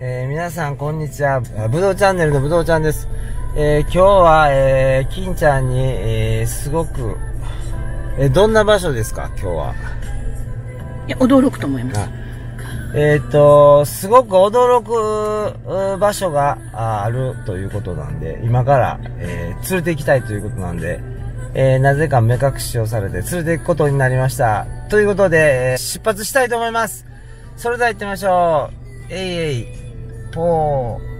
皆さんこんにちは。ぶどうチャンネルのぶどうちゃんです。今日は、金ちゃんに、すごく、どんな場所ですか今日は。 いや、驚くと思います。 すごく驚く場所があるということなんで、今から、連れて行きたいということなんで、なぜか目隠しをされて連れて行くことになりました。ということで、出発したいと思います。それでは行ってみましょう。えい、ぽー。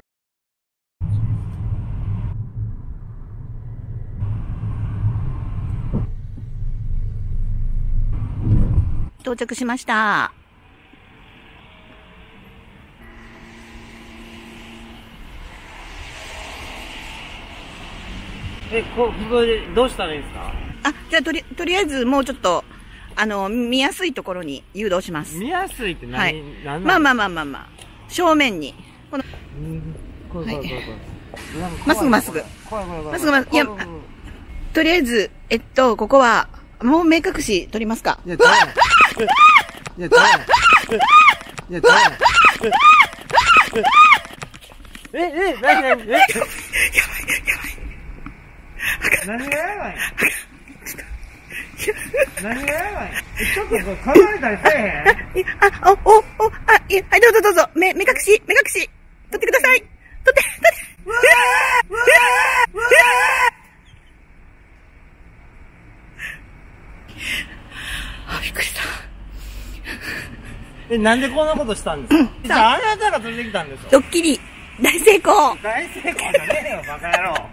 到着しました。 ここでどうしたらいいですか？ あ、じゃあとりあえずもうちょっと、見やすいところに誘導します。 見やすいって何、 はい。 何まあ。正面に。この、まっすぐまっすぐ。いや、とりあえず、ここは、もう目隠し取りますか？いや、 いや、何がやばい何がやばいちょっと考えたりせえへんはい、どうぞ。目隠し。取ってください。取って。びっくりした。 なんでこんなことしたんですか？じゃあ、あなたが連れてきたんですよ。 ドッキリ、大成功。 大成功じゃねえよ、バカ野郎。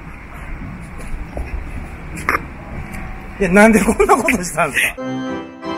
いや、なんでこんなことしたんですか？